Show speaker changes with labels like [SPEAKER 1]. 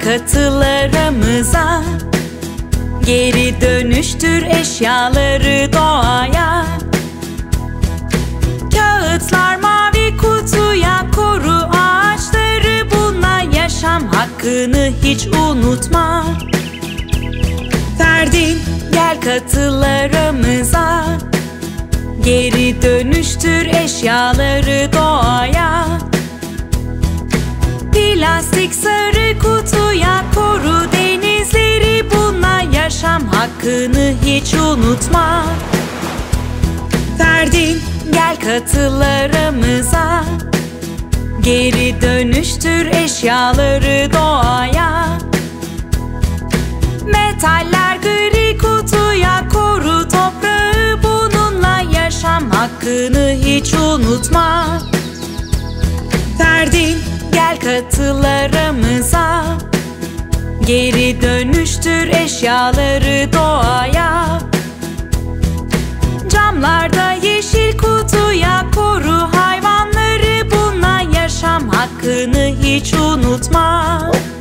[SPEAKER 1] katılarımıza. Geri dönüştür eşyaları doğaya. Kağıtlar mavi kutuya, koru ağaçları bununla. Yaşam hakkını hiç unutma. Ferdin, gel katılarımıza. Geri dönüştür eşyaları doğaya. Plastik sarı kutuya, koru denizleri bununla. Yaşam hakkını hiç unutma. Ferdin, gel katılarımıza. Geri dönüştür eşyaları doğaya. Metaller gri kutuya, koru toprağı bununla. Yaşam hakkını hiç unutma. Ferdin, gel katılarımıza. Geri dönüştür eşyaları doğaya. Camlarda yeşil kutuya, koru hayvanları bununla. Yaşam hakkını hiç unutma.